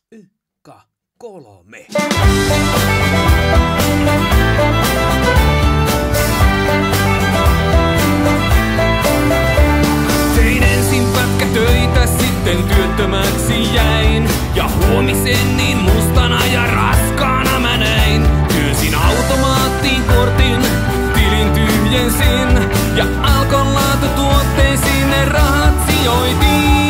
Ykka, kolme. Tein ensin pätkätöitä, sitten työttömäksi jäin. Ja huomisen niin mustana ja raskaana mä näin. Työnsin automaattiin kortin, tilin tyhjensin. Ja Alkon laatutuotteisiin ne rahat sijoitin.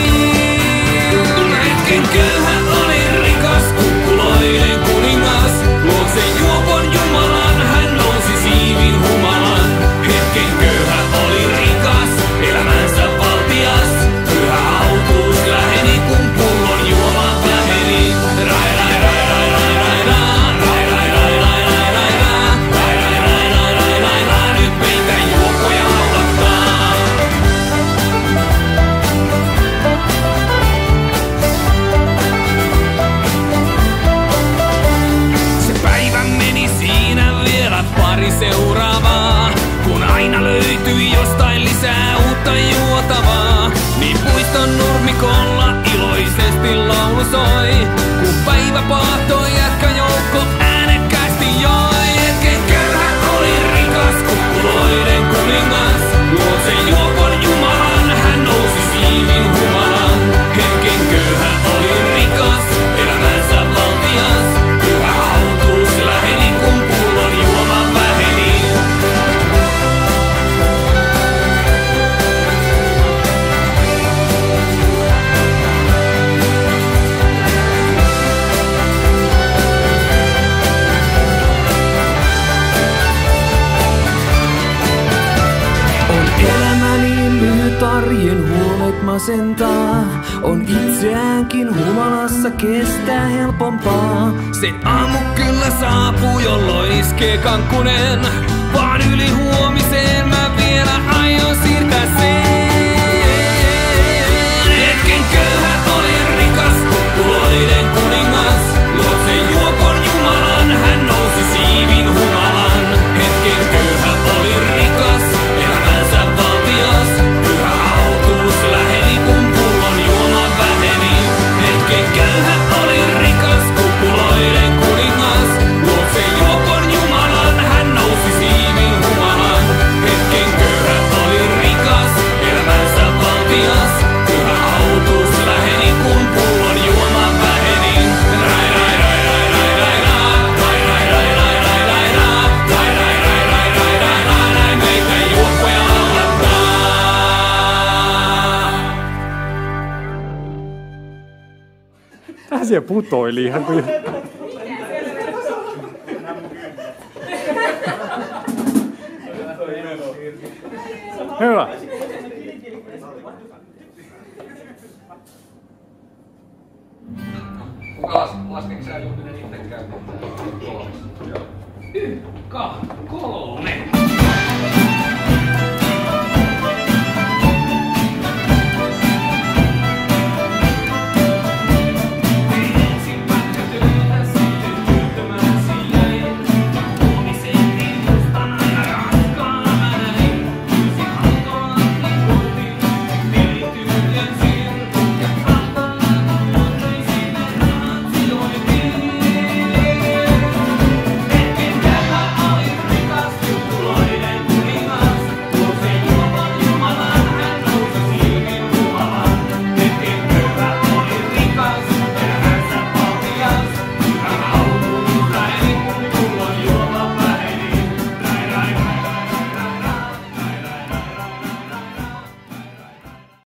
Hetken köyhä olin rikas, kukkuloiden kuningas. Luokse juopon jumalan, hän nousi siivin humalan. Hetken köyhä oli rikas, elämänsä valtias. Pyhä autuus läheni, kun pullon juoma väheni. Rai rai rai rai rai rai rai rai rai rai rai rai rai rai rai rai rai rai rai. Nyt meitä juoppoja laulattaa. Se päivä meni siinä vielä pari seuraavaa. Kun aina löytyi jostain lisää uutta juotavaa, niin puiston nurmikolla iloisesti laulu soi. Kun päivä paahtoi, jätkäjoukko äänekkäästi joi. Hetken köyhä oli rikas, kukkuloiden kuningas. Luokse juopon jumalan, hän nousi siivin humalan. Hetken köyhä oli rikas, elämänsä valtias. Pyhä autuus läheni, kun pullon juoma väheni. On elämä niin lyhyt, arjen huolet masentaa. On itseäänkin humalassa kestää helpompaa. Se aamu kyllä saapuu, jolloin iskee kankkunen. Vaan yli huomiseen mä vielä aion siirtää sen. Hetken köyhä oli rikas, kukkuloiden kuningas. Luokse juopon jumalan, hän nousi siivin humalan. Hetken köyhä oli rikas, elämänsä valtias. Pyhä autuus läheni, kun pullon juoma väheni. Hetken köyhä oli rikas, kukkuloiden kuningas. Luokse juopon jumalan, hän nousi siivin humalan. Hetken köyhä oli rikas, elämänsä valtias. Pyhä autuus läheni, kun pullon juoma väheni. Rai rai rai rai rai rai rai rai rai rai rai rai rai rai rai rai rai rai rai rai. Meitä juoppoja laulattaa. Tää siellä putoili ihan kuin... Hyvä. Laskenko sä Juntinen itse käytetään? Ykka, kolme.